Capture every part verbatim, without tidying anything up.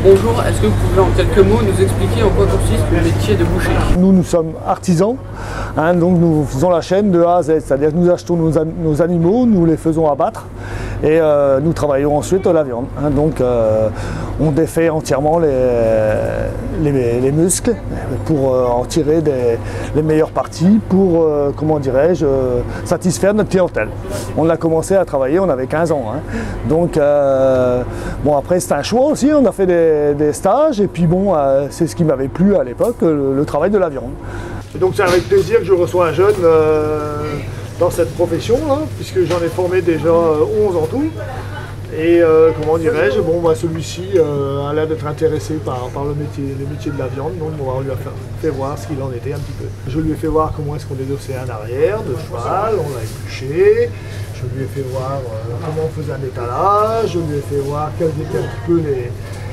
Bonjour, est-ce que vous pouvez en quelques mots nous expliquer en quoi consiste le métier de boucher? Nous, nous sommes artisans, hein, donc nous faisons la chaîne de A à Z, c'est-à-dire que nous achetons nos, nos animaux, nous les faisons abattre et euh, nous travaillons ensuite la viande. Hein, donc euh, on défait entièrement les, les, les muscles pour euh, en tirer des, les meilleures parties pour, euh, comment dirais-je, euh, satisfaire notre clientèle. On a commencé à travailler, on avait quinze ans. Hein, donc euh, bon, après c'est un choix aussi, on a fait des, des stages et puis bon, euh, c'est ce qui m'avait plu à l'époque, le, le travail de la viande. Donc c'est avec plaisir que je reçois un jeune euh, dans cette profession, là, puisque j'en ai formé déjà onze en tout. Et euh, comment dirais-je, bon, bah, celui-ci euh, a l'air d'être intéressé par, par le métier, les métiers de la viande, donc on lui a fait, fait voir ce qu'il en était un petit peu. Je lui ai fait voir comment est-ce qu'on dédossait un arrière de cheval, on l'a épluché. Je lui ai fait voir euh, comment on faisait un étalage, je lui ai fait voir quels étaient un petit peu les,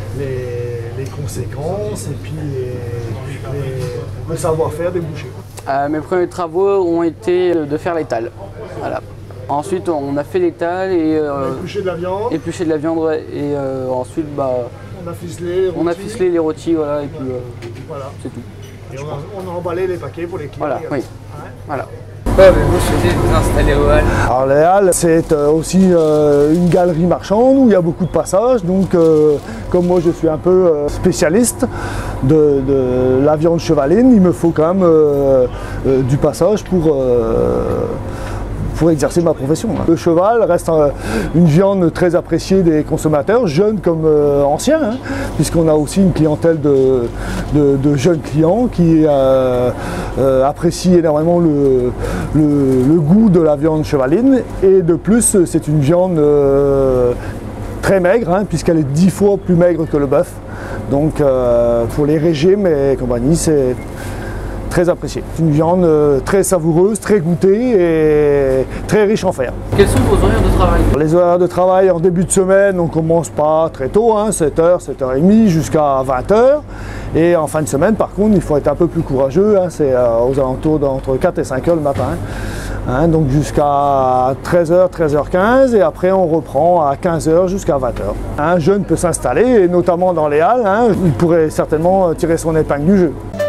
les, les conséquences et puis les, les, le savoir-faire des bouchers. Euh, mes premiers travaux ont été de faire l'étal. Voilà. Ensuite, on a fait l'étal et euh, on a épluché de la viande. Épluché de la viande, ouais. Et euh, ensuite, bah, on a ficelé les rôtis. On a ficelé les rôtis, voilà, et puis euh, voilà. C'est tout. Et on a, on a emballé les paquets pour les clients. Voilà, oui. Ouais. Voilà. Pourquoi avez-vous choisi de vous installer aux Halles? Alors les Halles, c'est euh, aussi euh, une galerie marchande où il y a beaucoup de passages. Donc euh, comme moi je suis un peu euh, spécialiste de, de la viande chevaline, il me faut quand même euh, euh, du passage pour, euh, pour exercer ma profession. Le cheval reste euh, une viande très appréciée des consommateurs, jeunes comme euh, anciens, hein, puisqu'on a aussi une clientèle de, de, de jeunes clients qui euh, euh, apprécient énormément le, le, le goût de la viande chevaline. Et de plus, c'est une viande euh, très maigre, hein, puisqu'elle est dix fois plus maigre que le bœuf. Donc euh, pour les régimes et compagnie, c'est très apprécié. C'est une viande euh, très savoureuse, très goûtée et très riche en fer. Quels sont vos horaires de travail? Les horaires de travail en début de semaine, on commence pas très tôt, hein, sept heures, sept heures trente jusqu'à vingt heures. Et en fin de semaine, par contre, il faut être un peu plus courageux, hein, c'est euh, aux alentours d'entre quatre et cinq heures le matin. Hein, donc jusqu'à treize heures, treize heures quinze et après on reprend à quinze heures jusqu'à vingt heures. Un jeune peut s'installer, et notamment dans les halles, hein, il pourrait certainement tirer son épingle du jeu.